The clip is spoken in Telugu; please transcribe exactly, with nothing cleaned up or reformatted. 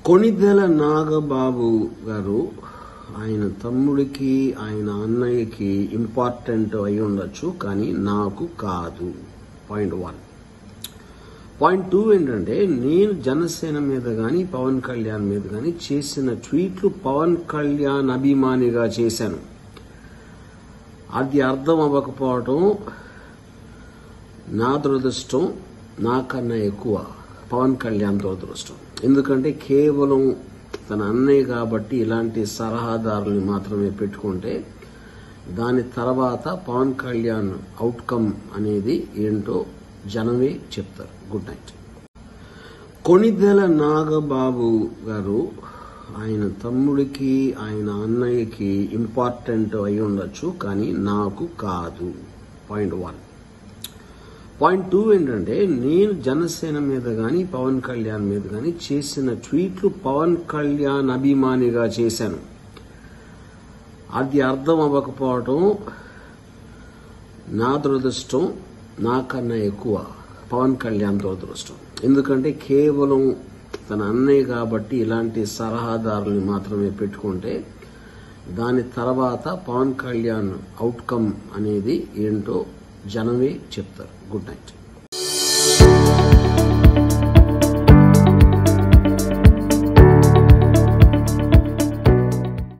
కొణిదెల నాగబాబు గారు ఆయన తమ్ముడికి ఆయన అన్నయ్యకి ఇంపార్టెంట్ అయి ఉండొచ్చు, కానీ నాకు కాదు. Point one. పాయింట్ టూ ఏంటంటే, నేను జనసేన మీద కానీ పవన్ కళ్యాణ్ మీద కానీ చేసిన ట్వీట్లు పవన్ కళ్యాణ్ అభిమానిగా చేశాను. అది అర్థం అవ్వకపోవటం నా దురదృష్టం, నాకన్నా ఎక్కువ పవన్ కళ్యాణ్ దురదృష్టం. ఎందుకంటే కేవలం తన అన్నయ్య కాబట్టి ఇలాంటి సలహాదారుల్ని మాత్రమే పెట్టుకుంటే దాని తర్వాత పవన్ కళ్యాణ్ అవుట్కమ్ అనేది ఏంటో జనమే చెప్తారు. Good night. కొణిదెల నాగబాబు గారు ఆయన తమ్ముడికి ఆయన అన్నయ్యకి ఇంపార్టెంట్ అయి ఉండొచ్చు, కానీ నాకు కాదు. Point one. పాయింట్ టూ ఏంటంటే, నేను జనసేన మీద కానీ పవన్ కళ్యాణ్ మీద కానీ చేసిన ట్వీట్లు పవన్ కళ్యాణ్ అభిమానిగా చేశాను. అది అర్థం అవ్వకపోవటం నా దురదృష్టం, నాకన్నా ఎక్కువ పవన్ కళ్యాణ్ దురదృష్టం. ఎందుకంటే కేవలం తన అన్నయ్య కాబట్టి ఇలాంటి సలహాదారుల్ని మాత్రమే పెట్టుకుంటే దాని తర్వాత పవన్ కళ్యాణ్ అవుట్కమ్ అనేది ఏంటో జనమే చెప్తారు. Good night.